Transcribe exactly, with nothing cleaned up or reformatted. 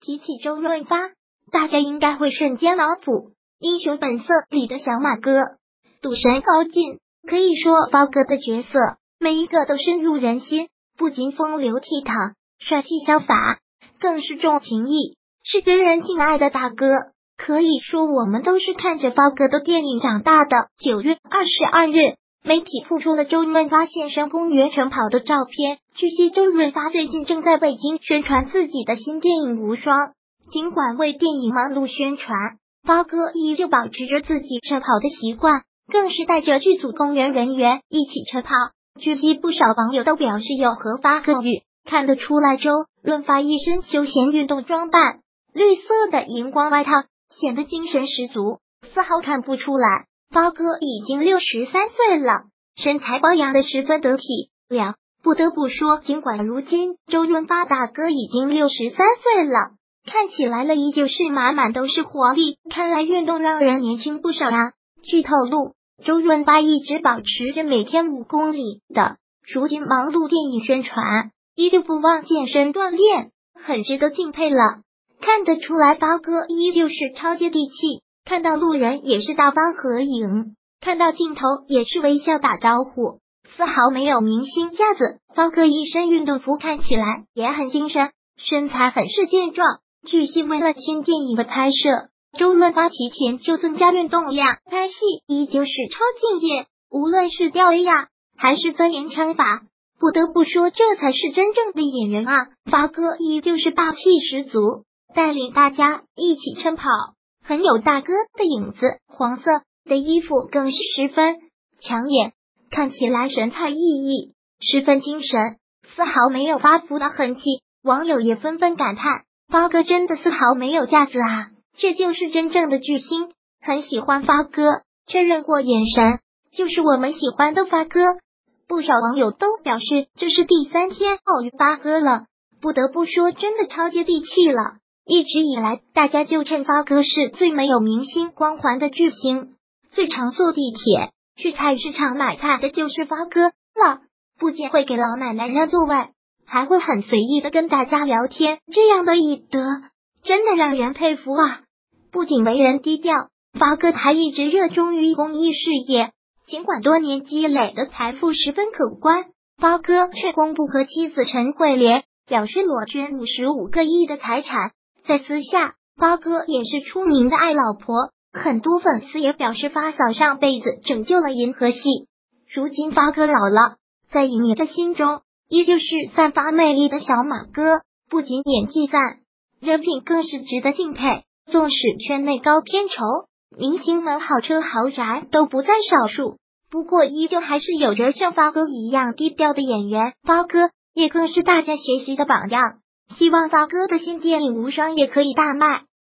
提起周润发，大家应该会瞬间脑补《英雄本色》里的小马哥，赌神高进。可以说发哥的角色每一个都深入人心，不仅风流倜傥、帅气潇洒，更是重情义，是真人敬爱的大哥。可以说我们都是看着发哥的电影长大的。九月二十二日，媒体曝出了周润发现身公园晨跑的照片。据悉，周润发最近正在北京宣传自己的新电影《无双》。尽管为电影忙碌宣传，发哥依旧保持着自己晨跑的习惯，更是带着剧组工人人员一起晨跑。据悉，不少网友都表示有和发哥遇，看得出来周润发一身休闲运动装扮，绿色的荧光外套显得精神十足，丝毫看不出来发哥已经六十三岁了，身材保养的十分得体了。不得不说，尽管如今周润发大哥已经六十三岁了，看起来了依旧是满满都是活力，看来运动让人年轻不少啊。据透露，周润发一直保持着每天五公里的如今忙碌电影宣传，依旧不忘健身锻炼，很值得敬佩了。看得出来发哥依旧是超接地气，看到路人也是大方合影，看到镜头也是微笑打招呼，丝毫没有明星架子。发哥一身运动服看起来也很精神，身材很是健壮。据悉，为了新电影的拍摄，周润发提前就增加运动量，拍戏依旧是超敬业，无论是吊 A 呀，还是钻研枪法，不得不说这才是真正的演员啊。发哥依旧是霸气十足，带领大家一起晨跑，很有大哥的影子。黄色的衣服更是十分抢眼，看起来神采奕奕，十分精神，丝毫没有发福的痕迹。网友也纷纷感叹，发哥真的丝毫没有架子啊，这就是真正的巨星。很喜欢发哥，确认过眼神，就是我们喜欢的发哥。不少网友都表示这是第三天偶遇发哥了，不得不说真的超接地气了。一直以来大家就称发哥是最没有明星光环的巨星，最常坐地铁去菜市场买菜的就是发哥了，不仅会给老奶奶让座位，还会很随意的跟大家聊天，这样的一德真的让人佩服啊。不仅为人低调，发哥还一直热衷于公益事业，尽管多年积累的财富十分可观，发哥却公布和妻子陈慧莲表示裸捐五十五个亿的财产。在私下，发哥也是出名的爱老婆，很多粉丝也表示发嫂上辈子拯救了银河系。如今发哥老了，在影迷的心中依旧是散发魅力的小马哥，不仅演技赞，人品更是值得敬佩。纵使圈内高片酬，明星们豪车豪宅都不在少数，不过依旧还是有着像发哥一样低调的演员，发哥也更是大家学习的榜样。希望发哥的新电影《无双》也可以大卖。